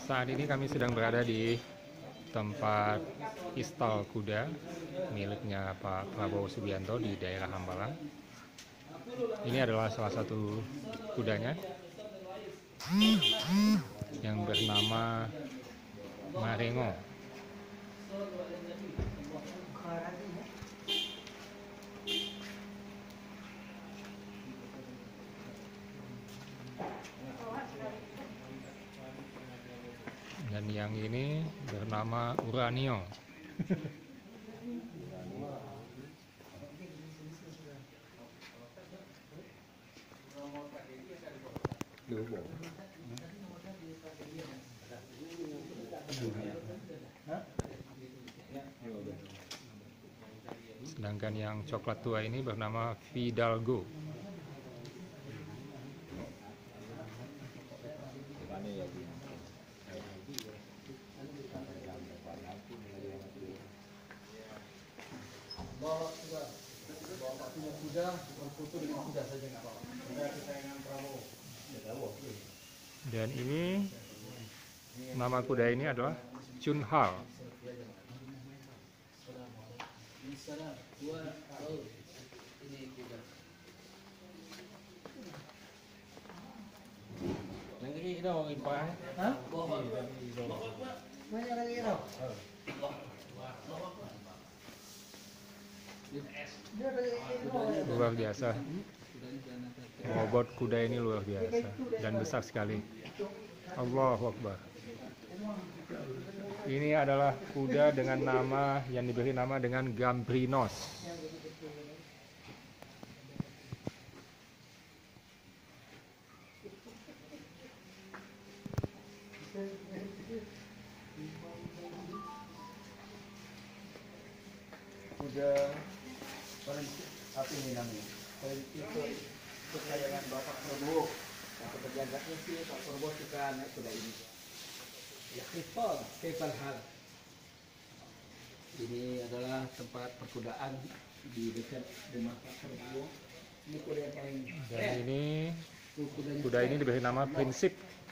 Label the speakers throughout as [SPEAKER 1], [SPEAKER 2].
[SPEAKER 1] Saat ini kami sedang berada di tempat istal kuda miliknya Pak Prabowo Subianto di daerah Hambalang. Ini adalah salah satu kudanya yang bernama Marengo. Dan yang ini bernama Uranio. Sedangkan yang coklat tua ini bernama Fidalgo. Dan ini nama kuda ini adalah Chunhal. Luar biasa. Bobot kuda ini luar biasa dan besar sekali. Allahu Akbar. Ini adalah kuda dengan nama yang diberi nama dengan Gambrinos.
[SPEAKER 2] Kuda paling apa ini namanya? Paling itu kesayangan Bapak Prabowo. Atau penjaganya sih Pak Prabowo suka naik kuda ini. Ya kifal, kifal hal. Ini adalah tempat perkudaan di dekat rumah Pak Prabowo. Ini kuda yang paling.
[SPEAKER 1] Dan ini kuda ini diberi nama Prinsip.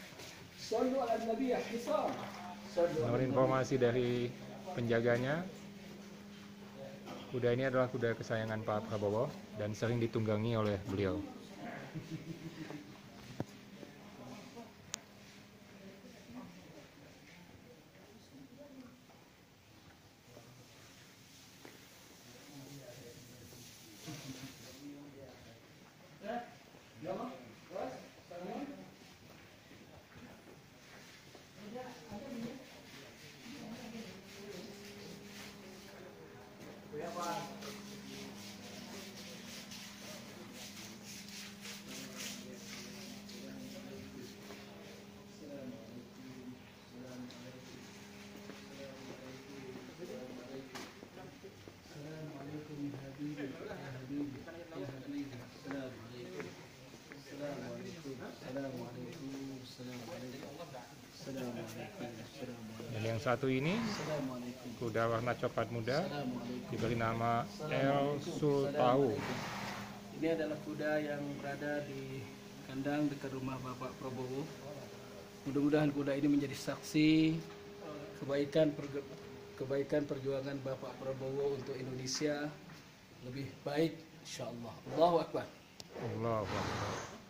[SPEAKER 1] Menurut informasi dari penjaganya, kuda ini adalah kuda kesayangan Pak Prabowo dan sering ditunggangi oleh beliau. Dan yang satu ini kuda warna coklat muda diberi nama El Sultau.
[SPEAKER 2] Ini adalah kuda yang berada di kandang dekat rumah Bapak Prabowo. Mudah-mudahan kuda ini menjadi saksi kebaikan perjuangan Bapak Prabowo untuk Indonesia lebih baik, insyaallah. Allahu Akbar.
[SPEAKER 1] Allahu Akbar.